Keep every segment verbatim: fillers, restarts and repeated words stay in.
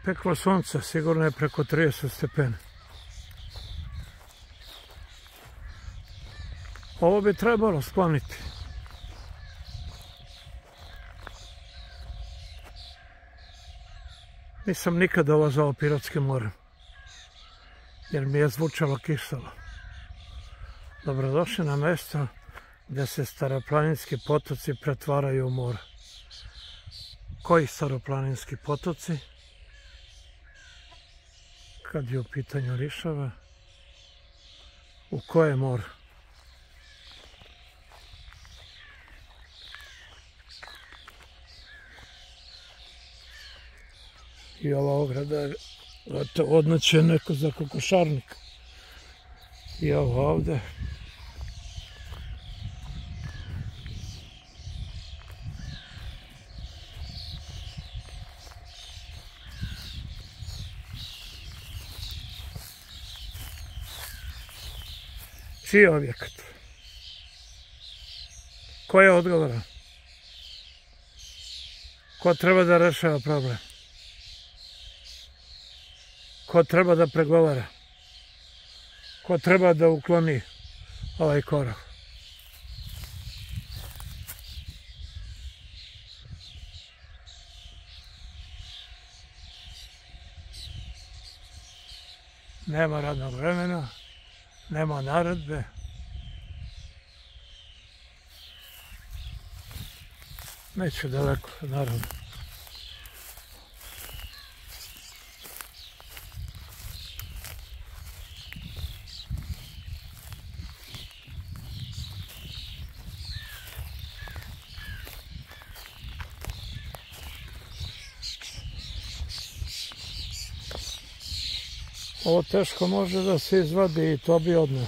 peklo sunce, sigurno je preko trideset stepeni. Ovo bi trebalo skloniti. Nisam nikad dolazao Pirotskim morem, jer mi je zvučalo kiselo. Dobrodošli na mesto gdje se staroplaninski potoci pretvaraju u more. Koji staroplaninski potoci? Kad je u pitanju Rišava, u koje more? I ova ograda je odnaće neko za kokošarnik. I ovo ovde. Čiji je objekat? Ko je odgovoran? Ko treba da rešava problem? Ko treba da pregovara? Ko treba da ukloni ovaj korov? Nema radnog vremena, nema naredbe. Neću daleko, naravno. Ovo teško može da se izvadi i to bi odneo.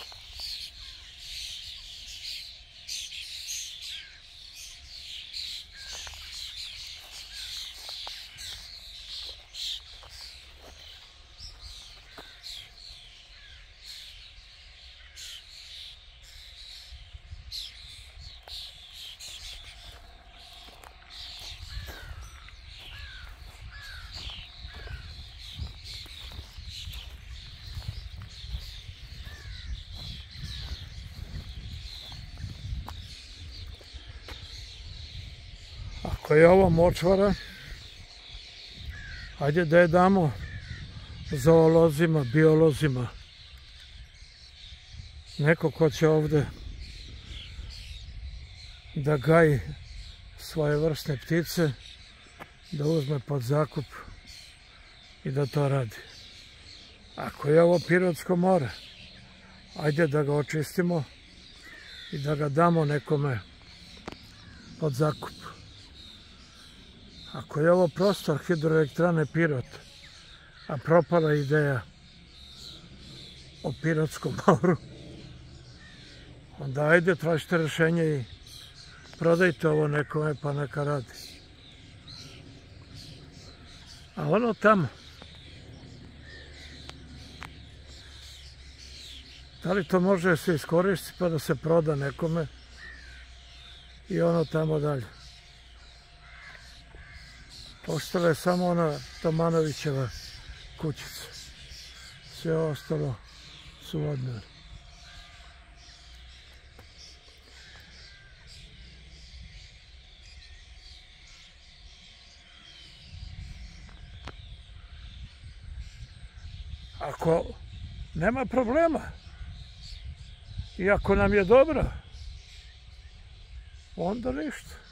Ako je ovo močvara, hajde da je damo zoolozima, biolozima. Neko ko će ovde da gaji svoje vrstne ptice, da uzme pod zakup i da to radi. Ako je ovo Pirotsko more, hajde da ga očistimo i da ga damo nekome pod zakup. Ako je ovo prostor hidroelektrane Pirot, a propala ideja o Pirotskom moru, onda ajde tražite rešenje i prodajte ovo nekome pa neka radi. A ono tamo, da li to može se iskoristiti pa da se proda nekome i ono tamo dalje. Ostala je samo ona Tomanovićeva kućica. Sve ostalo su odneli. Ako nema problema i ako nam je dobro, onda ništa.